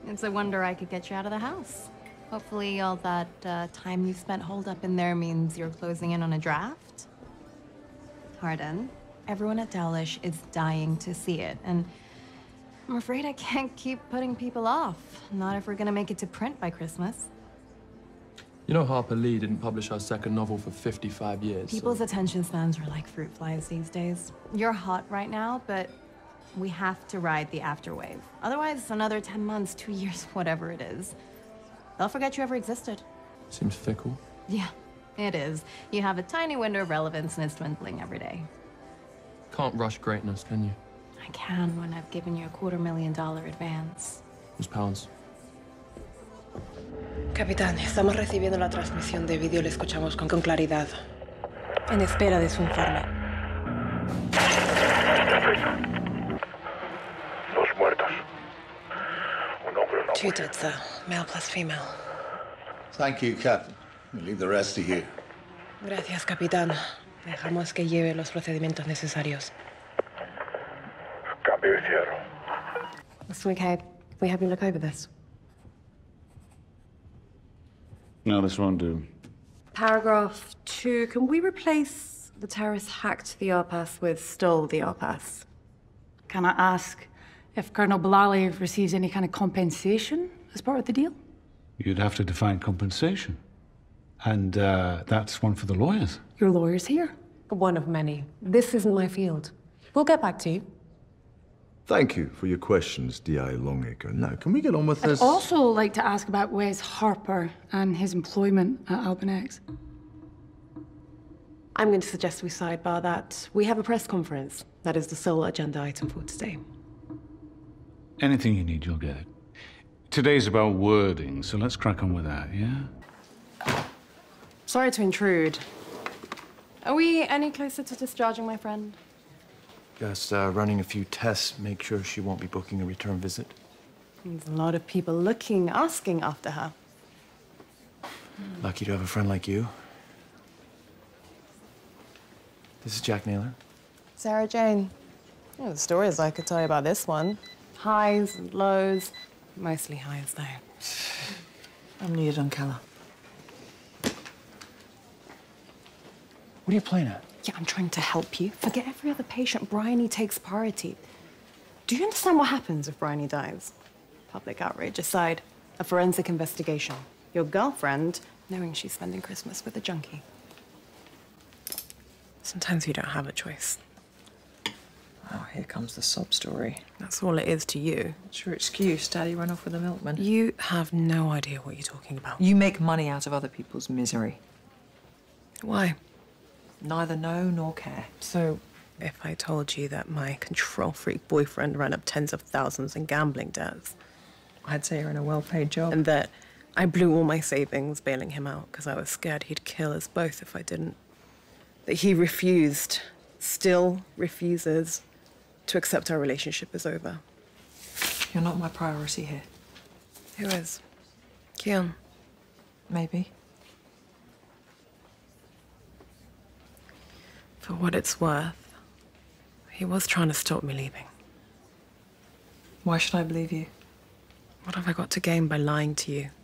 It's a wonder I could get you out of the house. Hopefully all that time you spent holed up in there means you're closing in on a draft. Pardon? Everyone at Dowlish is dying to see it, and I'm afraid I can't keep putting people off. Not if we're gonna make it to print by Christmas. You know Harper Lee didn't publish our second novel for 55 years. People's attention spans are like fruit flies these days. You're hot right now, but we have to ride the afterwave. Otherwise, another 10 months, 2 years, whatever it is, they'll forget you ever existed. Seems fickle. Yeah, it is. You have a tiny window of relevance and it's dwindling every day. Can't rush greatness, can you? I can when I've given you a $250,000 advance. Who's pounds? Capitán, estamos recibiendo la transmisión de vídeo y la escuchamos con claridad. En espera de su informe. Dos muertos. Un hombre, una Two mujer. dead, sir. Male plus female. Thank you, Captain. We'll leave the rest to you. Gracias, capitán. Dejamos que lleve los procedimientos necesarios. Cambio y cierro. Mr. McCabe, we have you look over this. No, this won't do. Paragraph 2. Can we replace the terrorist hacked the RPAS with stole the RPAS? Can I ask if Colonel Bilali receives any kind of compensation as part of the deal? You'd have to define compensation. And that's one for the lawyers. Your lawyer's here. One of many. This isn't my field. We'll get back to you. Thank you for your questions, D.I. Longacre. Now, can we get on with this? I'd also like to ask about Wes Harper and his employment at Albinex. I'm going to suggest we sidebar that. We have a press conference. That is the sole agenda item for today. Anything you need, you'll get it. Today's about wording, so let's crack on with that, yeah? Sorry to intrude. Are we any closer to discharging my friend? Just running a few tests, make sure she won't be booking a return visit. There's a lot of people looking, asking after her. Lucky to have a friend like you. This is Jack Naylor. Sarah Jane. Oh, the stories I could tell you about this one. Highs and lows. Mostly highs, though. I'm Nia Dunkella. What are you playing at? Yeah, I'm trying to help you. Forget every other patient. Bryony takes priority. Do you understand what happens if Bryony dies? Public outrage aside, a forensic investigation. Your girlfriend knowing she's spending Christmas with a junkie. Sometimes you don't have a choice. Oh, here comes the sob story. That's all it is to you. What's your excuse? Daddy ran off with a milkman. You have no idea what you're talking about. You make money out of other people's misery. Why? Neither know nor care. So, if I told you that my control-freak boyfriend ran up tens of thousands in gambling debts, I'd say you're in a well-paid job. and that I blew all my savings bailing him out because I was scared he'd kill us both if I didn't, that he refused, still refuses, to accept our relationship is over. You're not my priority here. Who is? Keon. Maybe. For what it's worth, he was trying to stop me leaving. Why should I believe you? What have I got to gain by lying to you?